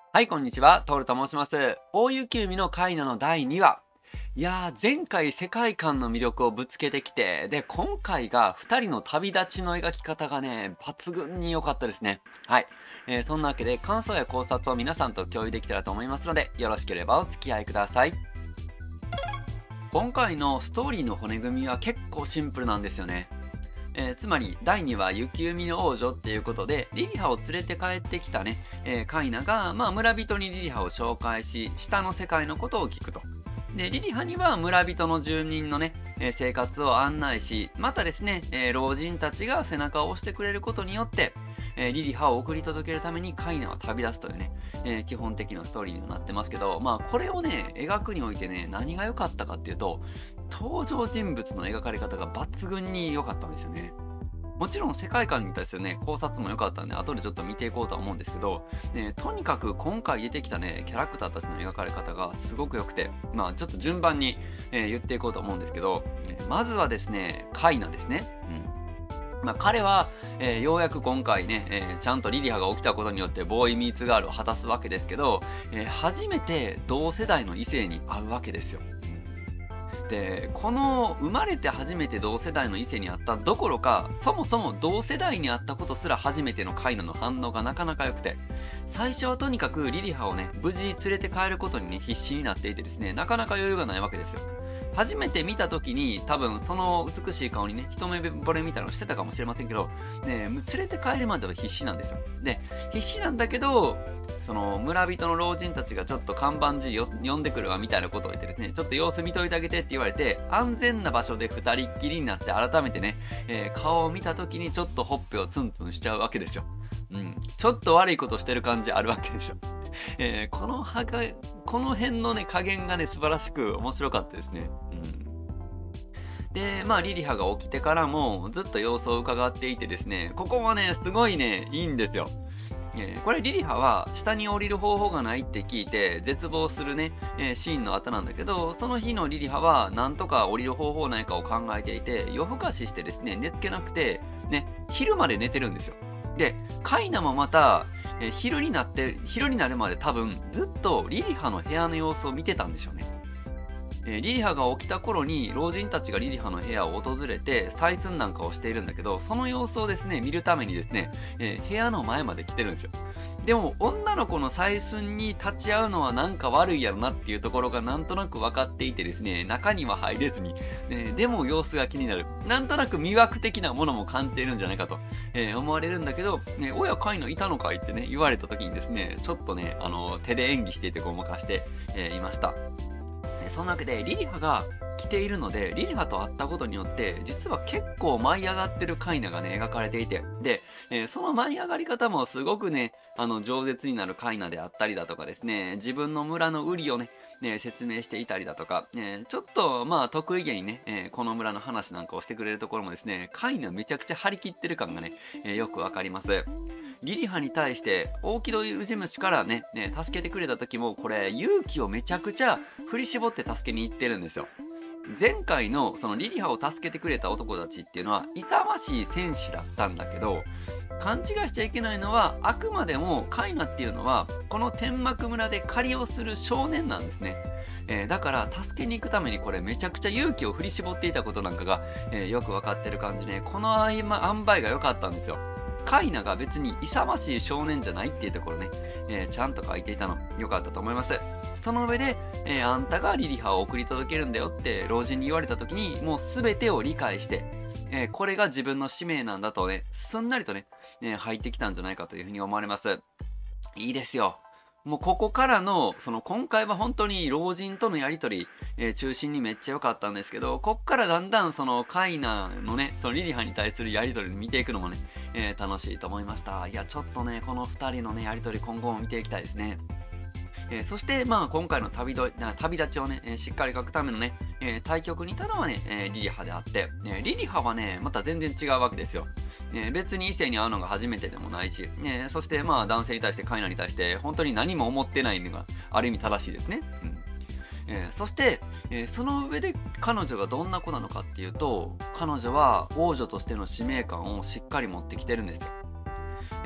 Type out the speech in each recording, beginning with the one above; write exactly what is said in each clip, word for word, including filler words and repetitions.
はい、こんにちは。トールと申します。大雪海のカイナのだいにわ。いやー、前回世界観の魅力をぶつけてきて、で、今回がふたりの旅立ちの描き方がね、抜群に良かったですね。はい。えーそんなわけで、感想や考察を皆さんと共有できたらと思いますので、よろしければお付き合いください。今回のストーリーの骨組みは結構シンプルなんですよね。えーつまりだいにわ雪海の王女っていうことでリリハを連れて帰ってきたね、えーカイナが、まあ、村人にリリハを紹介し下の世界のことを聞くと。でリリハには村人の住人のね、えー生活を案内し、またですね、えー老人たちが背中を押してくれることによって、えーリリハを送り届けるためにカイナは旅立つというね、えー基本的なストーリーになってますけど、まあこれをね描くにおいてね、何が良かったかっていうと、登場人物の描かれ方が抜群に良かったんですよね。もちろん世界観に対するね、考察も良かったんで、後でちょっと見ていこうとは思うんですけど、ね、とにかく今回出てきたね、キャラクターたちの描かれ方がすごく良くて、まあちょっと順番に、えー言っていこうと思うんですけど、えーまずはですね、カイナですね。うん。まあ彼は、えーようやく今回ね、えーちゃんとリリハが起きたことによってボーイミーツガールを果たすわけですけど、えー初めて同世代の異性に会うわけですよ。でこの生まれて初めて同世代の異性に会ったどころか、そもそも同世代に会ったことすら初めてのカイナの反応がなかなか良くて、最初はとにかくリリハをね無事連れて帰ることにね必死になっていてですね、なかなか余裕がないわけですよ。初めて見た時に多分その美しい顔にね一目惚れみたいなのしてたかもしれませんけど、ね、連れて帰るまでは必死なんですよ。で必死なんだけど、その村人の老人たちがちょっと看板字よ呼んでくるわみたいなことを言ってですね、ちょっと様子見といてあげてって言われて、安全な場所でふたりっきりになって改めてね、えー顔を見た時にちょっとほっぺをツンツンしちゃうわけですよ。うん、ちょっと悪いことしてる感じあるわけですよ。えーこのはがこの辺のね加減がね素晴らしく面白かったですね。うん。で、まあ、リリハが起きてからもずっと様子を伺っていてですね、ここもね、すごいね、いいんですよ。えーこれリリハは下に降りる方法がないって聞いて絶望するね、えーシーンの後なんだけど、その日のリリハはなんとか降りる方法ないかを考えていて、夜更かししてですね寝つけなくてね、昼まで寝てるんですよ。でカイナもまた、えー昼になって昼になるまで多分ずっとリリハの部屋の様子を見てたんでしょうね。えーリリハが起きた頃に老人たちがリリハの部屋を訪れて採寸なんかをしているんだけど、その様子をですね見るためにですね、えー部屋の前まで来てるんですよ。でも女の子の採寸に立ち会うのはなんか悪いやろなっていうところがなんとなく分かっていてですね、中には入れずに、ね、でも様子が気になる、なんとなく魅惑的なものも感じているんじゃないかと、えー思われるんだけど、ね、親カイナいたのかいってね言われた時にですね、ちょっとねあの手で演技していてごまかして、えーいました。えそんなわけでリリハが着ているので、リリハと会ったことによって実は結構舞い上がってるカイナがね描かれていて、で、えーその舞い上がり方もすごくねあの饒舌になるカイナであったりだとかですね、自分の村の売りをねね説明していたりだとか、ね、ちょっとまあ得意げにね、えーこの村の話なんかをしてくれるところもですね、カイナめちゃくちゃ張り切ってる感がね、えーよくわかります。リリハに対して大木戸ウジ虫からねね助けてくれた時も、これ勇気をめちゃくちゃ振り絞って助けに行ってるんですよ。前回のそのリリハを助けてくれた男たちっていうのは勇ましい戦士だったんだけど、勘違いしちゃいけないのは、あくまでもカイナっていうのはこの天幕村で狩りをする少年なんですね。えーだから助けに行くためにこれめちゃくちゃ勇気を振り絞っていたことなんかが、えーよく分かってる感じね、このあいま塩梅が良かったんですよ。カイナが別に勇ましい少年じゃないっていうところね、えーちゃんと書いていたの良かったと思います。その上で、えーあんたがリリハを送り届けるんだよって老人に言われた時に、もう全てを理解して、えーこれが自分の使命なんだとねすんなりとね、えー入ってきたんじゃないかというふうに思われます。いいですよ。もうここからのその今回は本当に老人とのやり取り、えー中心にめっちゃ良かったんですけど、こっからだんだんそのカイナのねそのリリハに対するやり取り見ていくのもね、えー楽しいと思いました。いやちょっとねこのふたりのねやり取り今後も見ていきたいですね。えーそしてまあ今回の旅どな旅立ちをね、えーしっかり書くためのね、えー対局にいたのはね、えーリリハであって、えーリリハはねまた全然違うわけですよ。えー別に異性に会うのが初めてでもないし、えーそしてまあ男性に対してカイナに対して本当に何も思ってないのがある意味正しいですね。うんえーそして、えーその上で彼女がどんな子なのかっていうと、彼女は王女としての使命感をしっかり持ってきてるんですよ。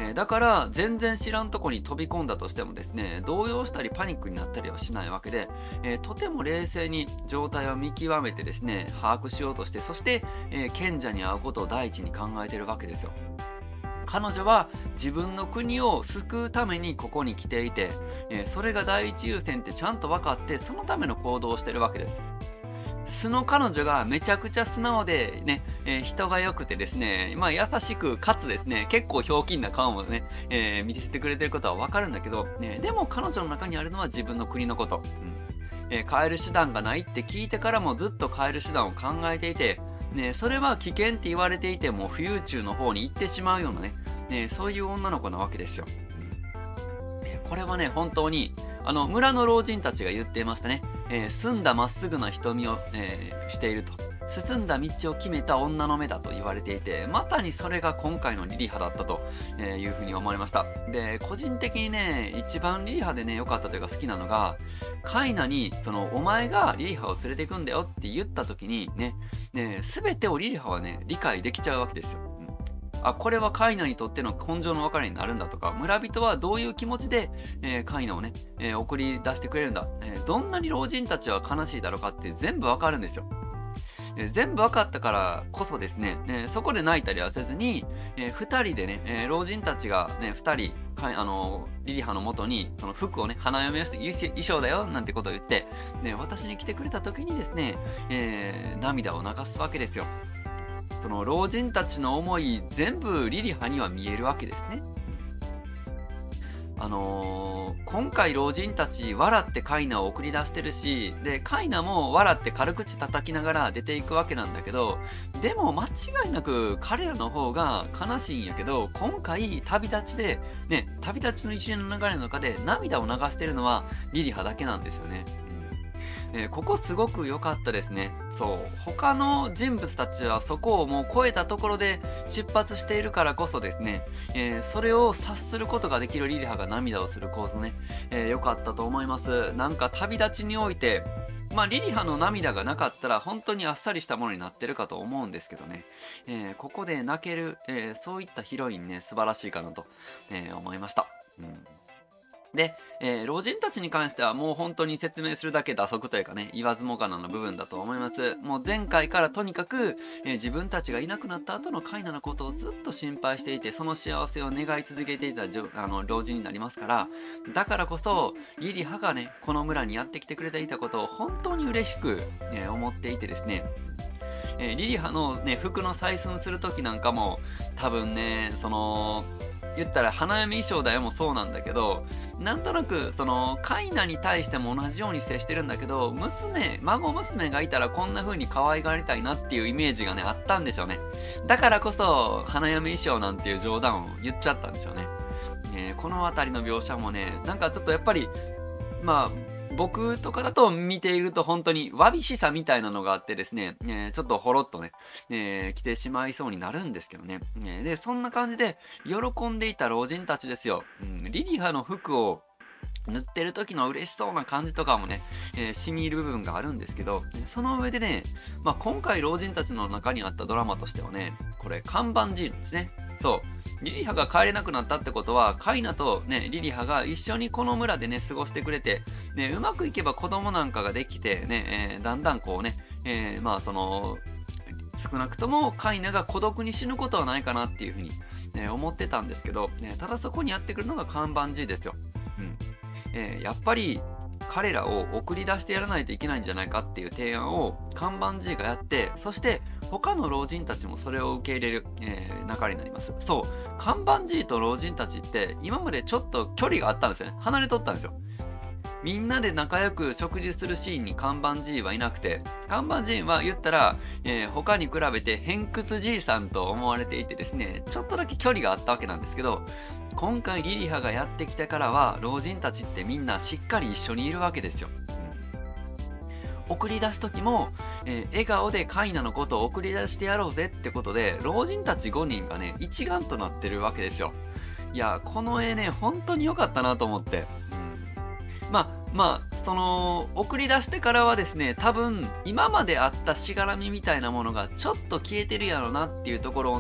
えーだから全然知らんとこに飛び込んだとしてもですね、動揺したりパニックになったりはしないわけで、えーとても冷静に状態を見極めてですね、把握しようとして、そして、えー賢者に会うことを第一に考えてるわけですよ。彼女は自分の国を救うためにここに来ていて、えーそれが第一優先ってちゃんと分かって、そのための行動をしてるわけです。素の彼女がめちゃくちゃ素直でね、えー人が良くてですね、まあ優しく、かつですね、結構ひょうきんな顔もね、えー見せてくれてることはわかるんだけど、ね、でも彼女の中にあるのは自分の国のこと。うんえー変える手段がないって聞いてからもずっと変える手段を考えていて、ね、それは危険って言われていても不憂中の方に行ってしまうようなね、ねそういう女の子なわけですよ。えーこれはね、本当に、あの、村の老人たちが言っていましたね。えー澄んだまっすぐな瞳を、えーしていると。進んだ道を決めた女の目だと言われていて、まさにそれが今回のリリハだったとえーいうふうに思われました。で、個人的にね、一番リリハでね、良かったというか好きなのが、カイナに、その、お前がリリハを連れて行くんだよって言った時にね、ね、すべてをリリハはね、理解できちゃうわけですよ。うんあ、これはカイナにとっての根性の別れになるんだとか、村人はどういう気持ちで、えーカイナをね、えー送り出してくれるんだ、えーどんなに老人たちは悲しいだろうかって全部わかるんですよ。えー全部わかったからこそですね、えーそこで泣いたりはせずに、えー、ふたりでね、えー老人たちがね、ふたり、かいあのーリリハのもとに、その服をね、花嫁をして衣装だよ、なんてことを言って、ね、私に来てくれた時にですね、えー涙を流すわけですよ。その老人たちの思い、全部リリハには見えるわけですね。あのー今回老人たち笑ってカイナを送り出してるし、で、カイナも笑って軽口叩きながら出ていくわけなんだけど、でも間違いなく彼らの方が悲しいんやけど、今回旅立ちで、ね、旅立ちの一連の流れの中で涙を流してるのはリリハだけなんですよね。えーここすごく良かったですね。そう。他の人物たちはそこをもう超えたところで出発しているからこそですね、えーそれを察することができるリリハが涙をする構図ね、えー良かったと思います。なんか旅立ちにおいて、まあ、リリハの涙がなかったら本当にあっさりしたものになってるかと思うんですけどね、えーここで泣ける、えーそういったヒロインね、素晴らしいかなと、えー思いました。うんで、えー老人たちに関してはもう本当に説明するだけ打足というかね、言わずもがなの部分だと思います。もう前回からとにかく、えー自分たちがいなくなった後のカイナのことをずっと心配していて、その幸せを願い続けていたじょあの老人になりますから、だからこそ、リリハがね、この村にやってきてくれていたことを本当に嬉しく、えー思っていてですね、えーリリハのね、服の採寸する時なんかも、多分ね、その、言ったら花嫁衣装だよもそうなんだけど、なんとなくそのカイナに対しても同じように接してるんだけど、娘孫娘がいたらこんな風に可愛がりたいなっていうイメージがねあったんでしょうね。だからこそ花嫁衣装なんていう冗談を言っちゃったんでしょうね。えーこの辺りの描写もね、なんかちょっとやっぱりまあ僕とかだと見ていると本当にわびしさみたいなのがあってですね、えーちょっとほろっとね、えー来てしまいそうになるんですけどね。えーで、そんな感じで喜んでいた老人たちですよ。うん、リリハの服を塗ってる時の嬉しそうな感じとかもね、えー、染み入る部分があるんですけど、その上でね、まあ、今回老人たちの中にあったドラマとしてはね、これ看板人ですね。そう。リリハが帰れなくなったってことは、カイナとね、リリハが一緒にこの村でね、過ごしてくれて、ね、うまくいけば子供なんかができて、ね、えーだんだんこうね、えーまあその、少なくともカイナが孤独に死ぬことはないかなっていうふうに、ね、思ってたんですけど、ね、ただそこにやってくるのが看板 G ですよ。うんえーやっぱり彼らを送り出してやらないといけないんじゃないかっていう提案を看板 G がやって、そして他の老人たちもそれを受け入れる、えー流れになります。そう、看板 G と老人たちって今までちょっと距離があったんですよね。離れとったんですよ。みんなで仲良く食事するシーンに看板 G はいなくて、看板 G は言ったら、えー他に比べて偏屈 G さんと思われていてですね、ちょっとだけ距離があったわけなんですけど、今回リリハがやってきてからは老人たちってみんなしっかり一緒にいるわけですよ。送り出す時も、えー笑顔でカイナのことを送り出してやろうぜってことで、老人たちごにんがね一丸となってるわけですよ。いやこの絵ね本当に良かったなと思って、うん、まあまあその送り出してからはですね、多分今まであったしがらみみたいなものがちょっと消えてるやろなっていうところをね、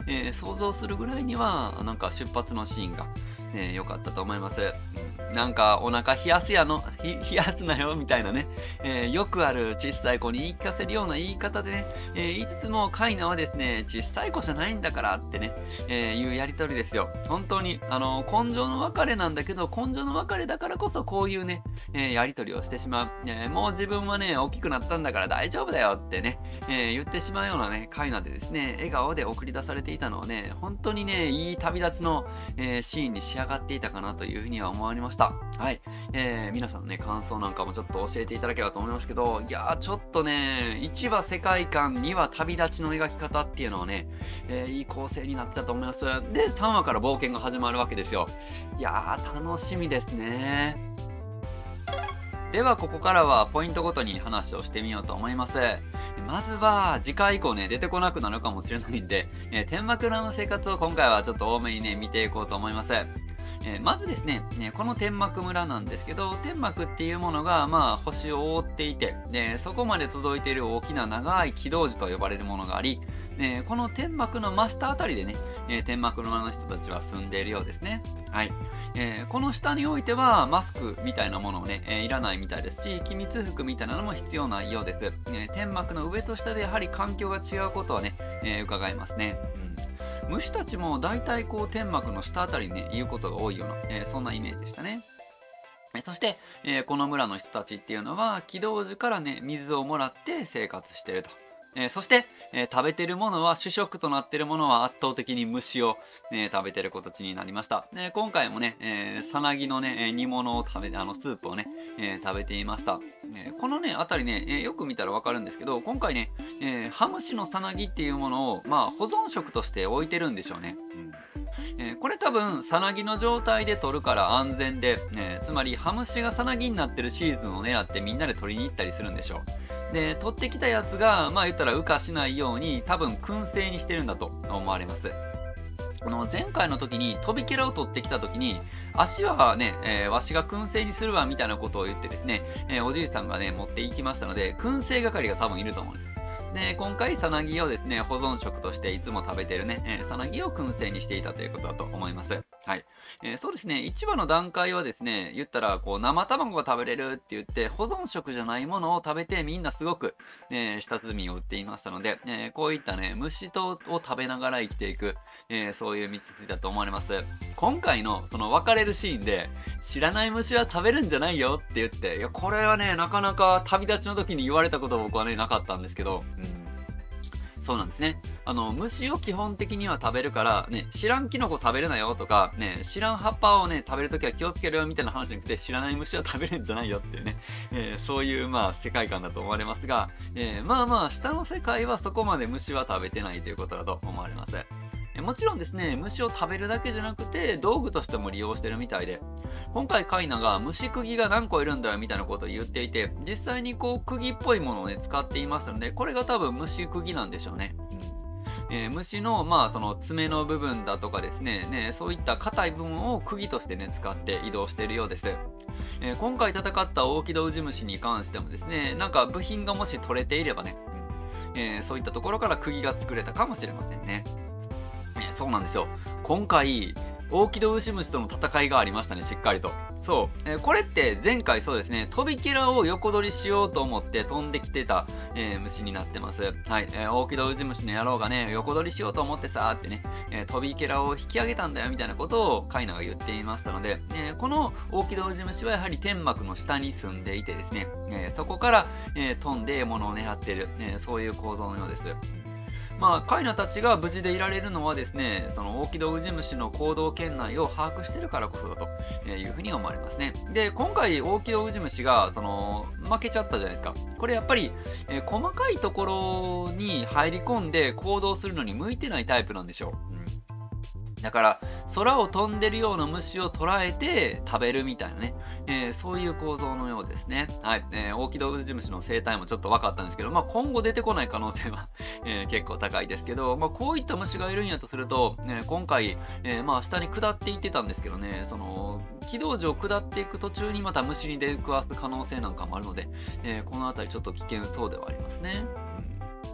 えー、想像するぐらいにはなんか出発のシーンが良、えー、かったと思います。なんかお腹冷やすやの、冷やすなよみたいなね、えー、よくある小さい子に言い聞かせるような言い方でね、えー、言いつつもカイナはですね、小さい子じゃないんだからってね、えー、いうやりとりですよ。本当に、あの、根性の別れなんだけど、根性の別れだからこそこういうね、えー、やりとりをしてしまう。えー、もう自分はね、大きくなったんだから大丈夫だよってね、えー、言ってしまうようなね、カイナでですね、笑顔で送り出されていたのはね、本当にね、いい旅立ちの、えー、シーンに仕上がっていたかなというふうには思われました。はい。えー、皆さんのね、感想なんかもちょっと教えていただければと思いますけど、いやー、ちょっとね、いちわ世界観、にわ旅立ちの描き方っていうのはね、えー、いい構成になってたと思います。で、さんわから冒険が始まるわけですよ。いやー、楽しみですね。では、ここからはポイントごとに話をしてみようと思います。まずは、次回以降ね、出てこなくなるかもしれないんで、えー、天幕裏の生活を今回はちょっと多めにね、見ていこうと思います。えー、まずですね、ね、この天幕村なんですけど、天幕っていうものが、まあ、星を覆っていて、で、そこまで届いている大きな長い軌道樹と呼ばれるものがあり、えー、この天幕の真下あたりでね、えー、天幕村の人たちは住んでいるようですね。はい。えー、この下においては、マスクみたいなものをね、えー、いらないみたいですし、機密服みたいなのも必要ないようです。えー、天幕の上と下でやはり環境が違うことはね、えー、伺えますね。うん、虫たちも大体こう天幕の下あたりにね、いることが多いような、えー、そんなイメージでしたね。そして、えー、この村の人たちっていうのは、軌道樹からね、水をもらって生活していると。えー、そして、えー、食べてるものは主食となってるものは圧倒的に虫を、えー、食べてる形になりました。えー、今回もね、えー、さなぎのね、えー、煮物を食べて、あのスープをね、えー、食べていました。えー、このね、あたりね、えー、よく見たらわかるんですけど、今回ね、えー、ハムシのさなぎっていうものを、まあ、保存食として置いてるんでしょうね。うんえー、これ多分さなぎの状態で取るから安全で、ね、つまりハムシがさなぎになってるシーズンを狙ってみんなで取りに行ったりするんでしょう。で取ってきたやつがまあ言ったら羽化しないように多分燻製にしてるんだと思われます。この前回の時に飛びケラを取ってきた時に足はね、えー、わしが燻製にするわみたいなことを言ってですね、えー、おじいさんがね持っていきましたので燻製係が多分いると思うんです。で今回さなぎをですね保存食としていつも食べてるね、えー、さなぎを燻製にしていたということだと思います。はい、えー、そうですねいちわの段階はですね言ったらこう生卵が食べれるって言って保存食じゃないものを食べてみんなすごく、えー、舌鼓を打っていましたので、えー、こういったね虫とを食べながら生きていく、えー、そういう道筋だと思われます。今回のその別れるシーンで知らない虫は食べるんじゃないよって言って、いやこれはねなかなか旅立ちの時に言われたことは僕はねなかったんですけど、うん、そうなんですね。あの虫を基本的には食べるからね、知らんキノコ食べるなよとかね、知らん葉っぱをね食べるときは気をつけるよみたいな話じゃなくて、知らない虫は食べるんじゃないよっていうね、えー、そういうまあ世界観だと思われますが、えー、まあまあ下の世界はそこまで虫は食べてないということだと思われます。もちろんですね、虫を食べるだけじゃなくて道具としても利用してるみたいで、今回カイナが虫釘が何個いるんだよみたいなことを言っていて、実際にこう釘っぽいものをね使っていましたので、これが多分虫釘なんでしょうね。えー、虫のまあその爪の部分だとかですね、ねそういった硬い部分を釘としてね使って移動しているようです。えー、今回戦ったオオキドウジ虫に関してもですね、なんか部品がもし取れていればね、うんえー、そういったところから釘が作れたかもしれませんね。そうなんですよ。今回オオキドウシムシとの戦いがありましたね、しっかりと。そう、えー、これって前回そうですね、飛びキラを横取りしようと思って飛んできてた、えー、虫になってます。はい、えー、オオキドウジムシの野郎がね、横取りしようと思ってさーってね、えー、飛びキラを引き上げたんだよみたいなことをカイナが言っていましたので、えー、このオオキドウジムシはやはり天幕の下に住んでいてですね、えー、そこから、えー、飛んで獲物を狙っている、えー、そういう構造のようです。まあ、カイナたちが無事でいられるのはですね、そのオオキドウジムシの行動圏内を把握してるからこそだというふうに思われますね。で、今回オオキドウジムシがその負けちゃったじゃないですか。これやっぱり、えー、細かいところに入り込んで行動するのに向いてないタイプなんでしょう。だから空を飛んでるような虫を捉えて食べるみたいなね、えー、そういう構造のようですね。はい、えー、オオキドウジムシの生態もちょっと分かったんですけど、まあ、今後出てこない可能性は、えー、結構高いですけど、まあ、こういった虫がいるんやとすると、ね、今回、えー、まあ下に下っていってたんですけどね、その軌道上下っていく途中にまた虫に出くわす可能性なんかもあるので、えー、この辺りちょっと危険そうではありますね。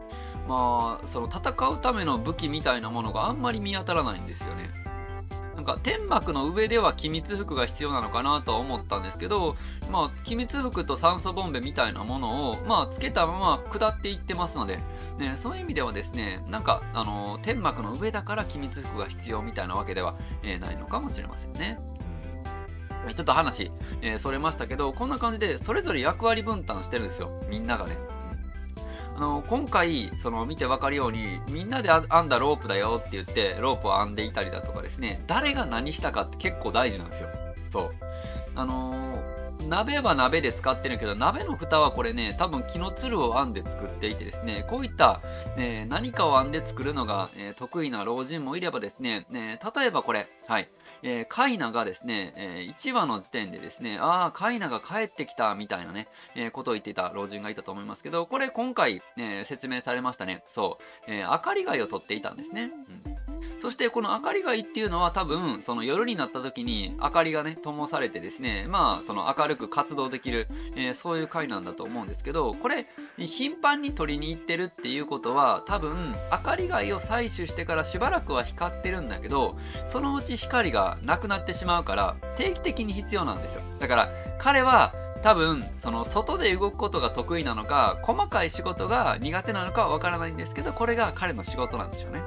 まあその戦うための武器みたいなものがあんまり見当たらないんですよね。なんか天幕の上では機密服が必要なのかなとは思ったんですけど、まあ機密服と酸素ボンベみたいなものをまあつけたまま下っていってますので、ね、そういう意味ではですね、なんかあのー天幕の上だから機密服が必要みたいなわけでは、えーないのかもしれませんね。ちょっと話、えー、それましたけど、こんな感じでそれぞれ役割分担してるんですよ、みんながね。あの今回その見て分かるように、みんなで編んだロープだよって言ってロープを編んでいたりだとかですね、誰が何したかって結構大事なんですよ。そうあのー、鍋は鍋で使ってるけど、鍋の蓋はこれね、多分木のつるを編んで作っていてですね、こういった、えー何かを編んで作るのが、えー得意な老人もいればですね、ね例えばこれ、はい、えーカイナがですね、えーいちわの時点でですね、ああ、カイナが帰ってきたみたいなね、えーことを言っていた老人がいたと思いますけど、これ今回、えー説明されましたね。そう、えー明かり貝を取っていたんですね。うん、そしてこの明かり貝っていうのは多分その夜になった時に明かりがね灯されてですね、まあその明るく活動できる、えーそういう貝なんだと思うんですけど、これ頻繁に取りに行ってるっていうことは、多分明かり貝を採取してからしばらくは光ってるんだけど、そのうち光がなくなってしまうから定期的に必要なんですよ。だから彼は多分その外で動くことが得意なのか、細かい仕事が苦手なのかはわからないんですけど、これが彼の仕事なんですよね。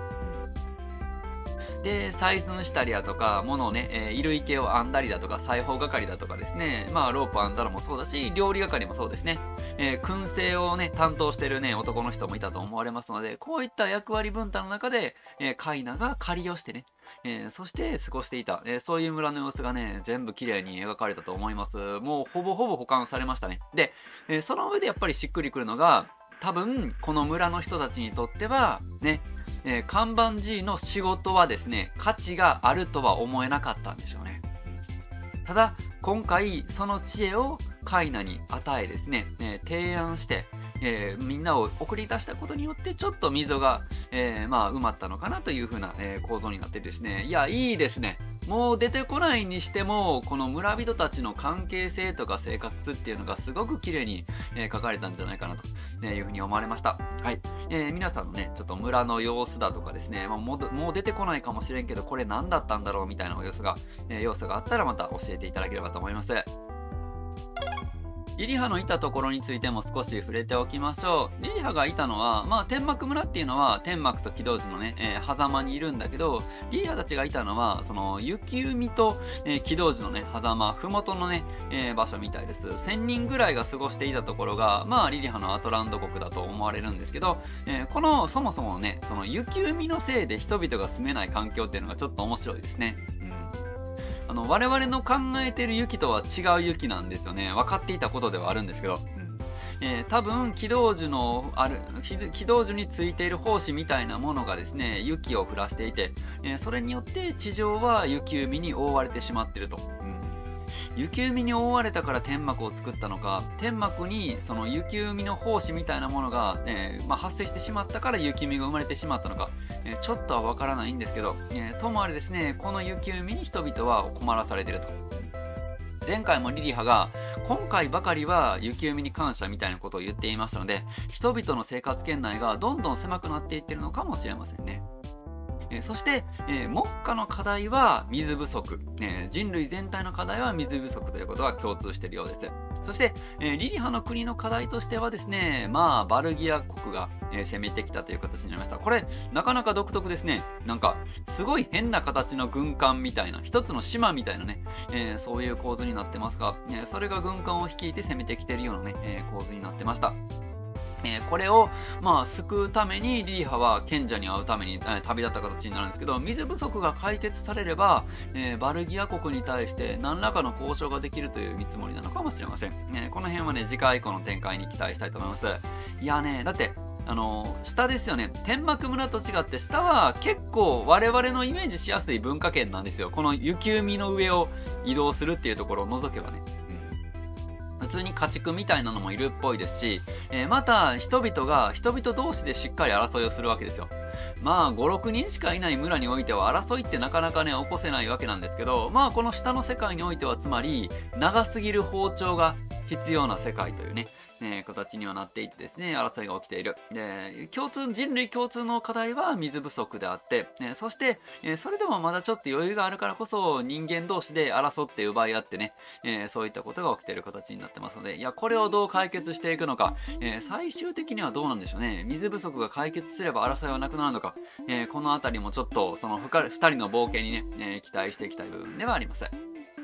で、採寸したりだとか、物をね、えー衣類系を編んだりだとか、裁縫係だとかですね、まあ、ロープ編んだのもそうだし、料理係もそうですね、えー燻製をね、担当してるね、男の人もいたと思われますので、こういった役割分担の中で、えーカイナが狩りをしてね、えーそして過ごしていた、えーそういう村の様子がね、全部綺麗に描かれたと思います。もうほぼほぼ保管されましたね。で、えーその上でやっぱりしっくりくるのが、多分、この村の人たちにとっては、ね、えー看板 G の仕事はですね、価値があるとは思えなかったんでしょうね。ただ、今回、その知恵をカイナに与えですね、えー提案して、えーみんなを送り出したことによって、ちょっと溝が、えーまあ、埋まったのかなという風な、えー構造になってですね、いや、いいですね。もう出てこないにしても、この村人たちの関係性とか生活っていうのがすごく綺麗に、えー書かれたんじゃないかなというふうに思われました。はい。えー皆さんのね、ちょっと村の様子だとかですね、まあ、もうもう出てこないかもしれんけど、これ何だったんだろうみたいな様子が、えー要素があったらまた教えていただければと思います。リリハのいたところについても少し触れておきましょう。リリハがいたのは、まあ、天幕村っていうのは天幕と軌道樹のね、えー狭間にいるんだけど、リリハたちがいたのは、その雪海と、えー軌道樹のね、狭間、ふもとのね、えー場所みたいです。せんにんぐらいが過ごしていたところが、まあ、リリハのアトランド国だと思われるんですけど、えーこの、そもそもね、その雪海のせいで人々が住めない環境っていうのがちょっと面白いですね。あの我々の考えてる雪とは違う雪なんですよね。分かっていたことではあるんですけど、うんえー多分軌道樹のある軌道樹についている胞子みたいなものがですね、雪を降らしていて、えーそれによって地上は雪海に覆われてしまっていると。うん雪海に覆われたから天幕を作ったのか、天幕にその雪海の胞子みたいなものが、えーまあ、発生してしまったから雪海が生まれてしまったのか、えーちょっとはわからないんですけど、えーともあれですね、この雪海に人々は困らされていると。前回もリリハが今回ばかりは雪海に感謝みたいなことを言っていましたので、人々の生活圏内がどんどん狭くなっていってるのかもしれませんね。えーそして、えー目下の課題は水不足、えー人類全体の課題は水不足ということは共通しているようです。そして、えーリリハの国の課題としてはですね、まあバルギア国が、えー攻めてきたという形になりました。これなかなか独特ですね。なんかすごい変な形の軍艦みたいな、一つの島みたいなね、えーそういう構図になってますが、えーそれが軍艦を率いて攻めてきているようなね、えー構図になってました。えーこれを、まあ、救うためにリリハは賢者に会うために、えー旅立った形になるんですけど、水不足が解決されれば、えーバルギア国に対して何らかの交渉ができるという見積もりなのかもしれません。えーこの辺はね、次回以降の展開に期待したいと思います。いやね、だって、あのー下ですよね。天幕村と違って下は結構我々のイメージしやすい文化圏なんですよ。この雪海の上を移動するっていうところを除けばね。普通に家畜みたいなのもいるっぽいですし、えーまた人々が人々同士でしっかり争いをするわけですよ。まあご、ろくにんしかいない村においては争いってなかなかね起こせないわけなんですけど、まあこの下の世界においてはつまり長すぎる包丁が必要な世界というね、えー、形にはなっていてですね、争いが起きている。で、共通、人類共通の課題は水不足であって、えー、そして、えー、それでもまだちょっと余裕があるからこそ人間同士で争って奪い合ってね、えー、そういったことが起きている形になってますので、いや、これをどう解決していくのか、えー、最終的にはどうなんでしょうね。水不足が解決すれば争いはなくなるのか、えー、このあたりもちょっとそのふたりの冒険にね、えー、期待していきたい部分ではあります。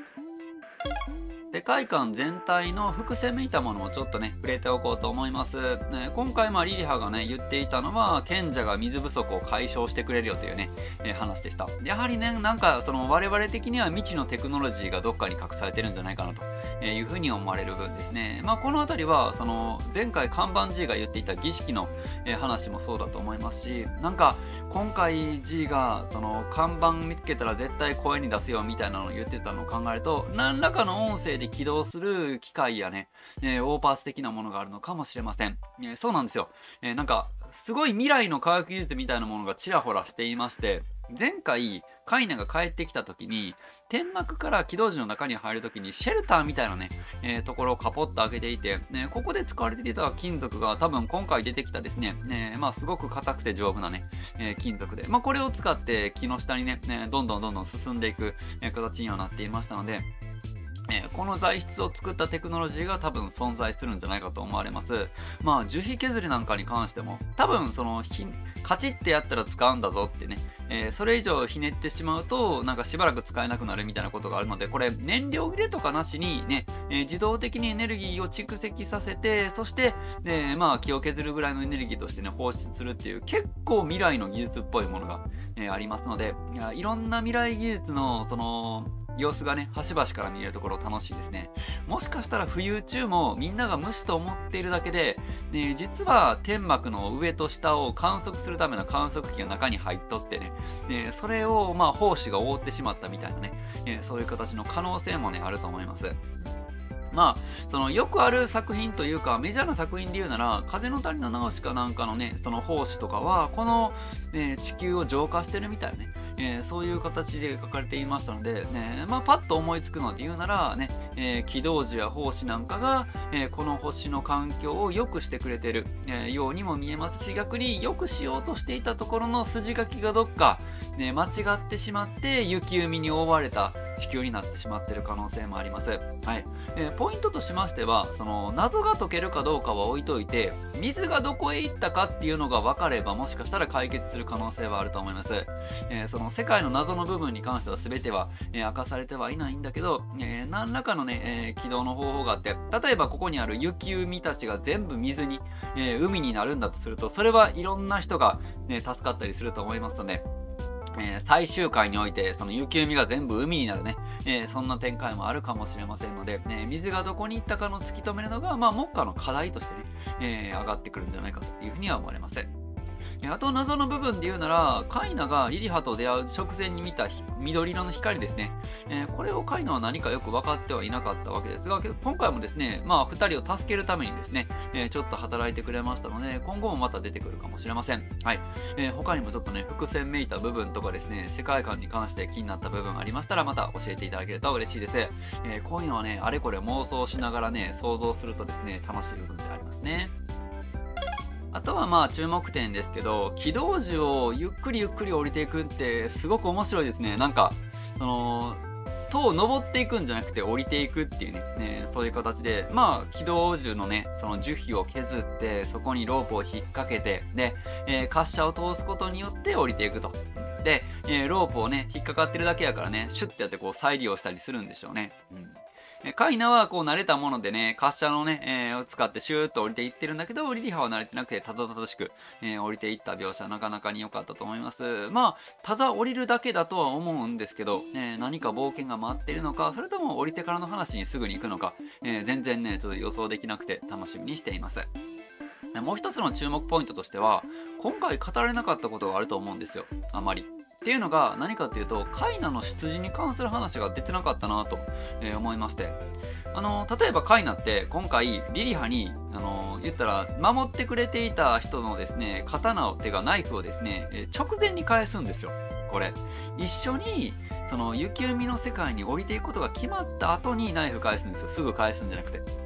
世界観全体の伏線めいたものもちょっとね触れておこうと思います、ね、今回まあリリハがね言っていたのは賢者が水不足を解消してくれるよというね、えー、話でした。やはりねなんかその我々的には未知のテクノロジーがどっかに隠されてるんじゃないかなというふうに思われる分ですね。まあこの辺りはその前回看板 G が言っていた儀式の話もそうだと思いますし、なんか今回 G がその看板見つけたら絶対声に出すよみたいなのを言ってたのを考えると、何らかの音声で起動する機械やね、えー、オーパース的なものがあるのかもしれません。えー、そうなんですよ、えー、なんかすごい未来の科学技術みたいなものがちらほらしていまして、前回カイナが帰ってきた時に天幕から起動時の中に入る時にシェルターみたいなね、えー、ところをカポッと開けていて、ね、ここで使われていた金属が多分今回出てきたですね、ねまあ、すごく硬くて丈夫なね、えー、金属で、まあ、これを使って木の下にね、ねどんどんどんどん進んでいく、えー、形にはなっていましたので、えー、この材質を作ったテクノロジーが多分存在するんじゃないかと思われます。まあ樹皮削りなんかに関しても多分そのひカチッてやったら使うんだぞってね、えー、それ以上ひねってしまうとなんかしばらく使えなくなるみたいなことがあるので、これ燃料切れとかなしにね、えー、自動的にエネルギーを蓄積させて、そして、ね、まあ木を削るぐらいのエネルギーとしてね放出するっていう結構未来の技術っぽいものが、えー、ありますので、いやいろんな未来技術のその様子がね端々から見えるところ楽しいですね。もしかしたら浮遊中もみんなが無視と思っているだけで、ね、実は天幕の上と下を観測するための観測器が中に入っとってね、ねそれをまあ胞子が覆ってしまったみたいなね、ねそういう形の可能性もねあると思います。まあそのよくある作品というかメジャーな作品で言うなら風の谷のナウシカなんかのねその胞子とかはこの、ね、地球を浄化してるみたいなね、えー、そういう形で描かれていましたので、ねまあ、パッと思いつくので言うならね、えー、軌道樹や胞子なんかが、えー、この星の環境を良くしてくれてる、えー、ようにも見えますし、逆に良くしようとしていたところの筋書きがどっか、ね、間違ってしまって雪海に覆われた地球になってしまっている可能性もあります。はい、えー、ポイントとしましてはその謎が解けるかどうかは置いといて、水がどこへ行ったかっていうのが分かればもしかしたら解決する可能性はあると思います。えー、その世界の謎の部分に関しては全ては、えー、明かされてはいないんだけど、えー、何らかのね、えー、起動の方法があって、例えばここにある雪海たちが全部水に、えー、海になるんだとすると、それはいろんな人が、ね、助かったりすると思いますので、えー、最終回においてその雪海が全部海になるね、えー、そんな展開もあるかもしれませんので、ね、水がどこに行ったかの突き止めるのが、まあ、目下の課題としてね、えー、上がってくるんじゃないかというふうには思われます。あと謎の部分で言うなら、カイナがリリハと出会う直前に見た緑色の光ですね、えー、これをカイナは何かよく分かってはいなかったわけですが、今回もですね、まあふたりを助けるためにですね、えー、ちょっと働いてくれましたので、今後もまた出てくるかもしれません。はい、えー、他にもちょっとね伏線めいた部分とかですね、世界観に関して気になった部分ありましたらまた教えていただけると嬉しいです。えー、こういうのはねあれこれ妄想しながらね想像するとですね楽しい部分でありますね。あとはまあ注目点ですけど、軌道樹をゆっくりゆっくり降りていくってすごく面白いですね。なんかその塔を登っていくんじゃなくて降りていくっていうね、ねそういう形で、まあ軌道樹のねその樹皮を削ってそこにロープを引っ掛けてで、えー、滑車を通すことによって降りていくと。で、えー、ロープをね引っかかってるだけやからねシュッてやってこう再利用したりするんでしょうね。うんカイナはこう慣れたものでね、滑車のね、えー、を使ってシューッと降りていってるんだけど、リリハは慣れてなくてたどたどしく、えー、降りていった描写なかなかに良かったと思います。まあ、ただ降りるだけだとは思うんですけど、えー、何か冒険が待っているのか、それとも降りてからの話にすぐに行くのか、えー、全然ね、ちょっと予想できなくて楽しみにしています。もう一つの注目ポイントとしては、今回語られなかったことがあると思うんですよ、あまり。っていうのが何かっていうと、カイナの出自に関する話が出てなかったなと、えー、思いまして、あの例えばカイナって今回リリハにあの言ったら守ってくれていた人のですね刀を手がナイフをですね、えー、直前に返すんですよ。これ一緒にその雪海の世界に降りていくことが決まった後にナイフ返すんですよ。すぐ返すんじゃなくて。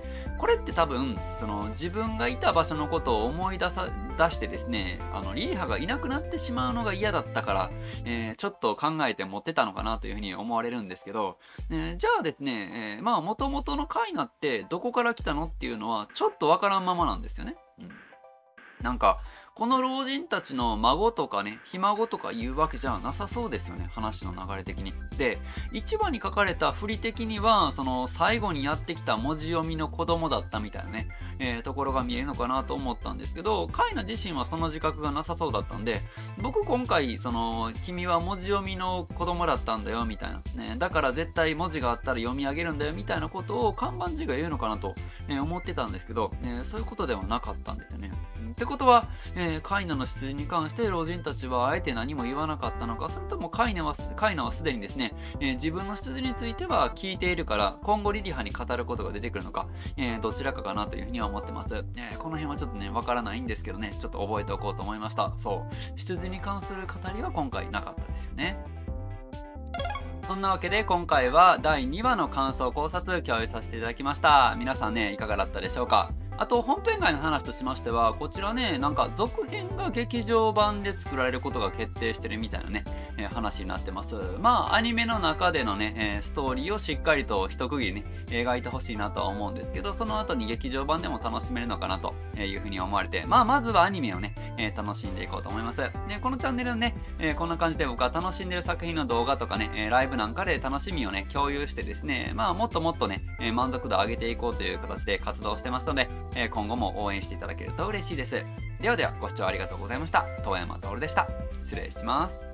これって多分その自分がいた場所のことを思い出さ出してですね、あのリリハがいなくなってしまうのが嫌だったから、えーちょっと考えて持ってたのかなというふうに思われるんですけど、えーじゃあですね、えーまあ元々のカイナってどこから来たのっていうのはちょっとわからんままなんですよね。うん、なんかこの老人たちの孫とかね、ひ孫とかいうわけじゃなさそうですよね、話の流れ的に。で、いちわに書かれた振り的には、その最後にやってきた文字読みの子供だったみたいなね、えーところが見えるのかなと思ったんですけど、カイナ自身はその自覚がなさそうだったんで、僕今回、その、君は文字読みの子供だったんだよ、みたいな。ね、だから絶対文字があったら読み上げるんだよ、みたいなことを看板字が言うのかなと、えー思ってたんですけど、えーそういうことではなかったんですよね。ってことは、えーカイナの出自に関して老人たちはあえて何も言わなかったのか、それともカイナはカイナはすでにですね、えー自分の出自については聞いているから今後リリハに語ることが出てくるのか、えーどちらかかなというふうには思ってます。えーこの辺はちょっとねわからないんですけどね、ちょっと覚えておこうと思いました。そう出自に関する語りは今回なかったですよね。そんなわけで今回はだいにわの感想考察共有させていただきました。皆さんねいかがだったでしょうか。あと本編外の話としましてはこちらね、なんか続編が劇場版で作られることが決定してるみたいなね、えー話になってます。まあアニメの中でのね、えーストーリーをしっかりと一区切りね描いてほしいなとは思うんですけど、その後に劇場版でも楽しめるのかなというふうに思われて、まあまずはアニメをね、えー楽しんでいこうと思います。でこのチャンネルね、えーこんな感じで僕は楽しんでる作品の動画とかね、えーライブなんかで楽しみをね共有してですね、まあもっともっとね、えー満足度を上げていこうという形で活動してますので、えー今後も応援していただけると嬉しいです。ではではご視聴ありがとうございました。遠山徹でした。失礼します。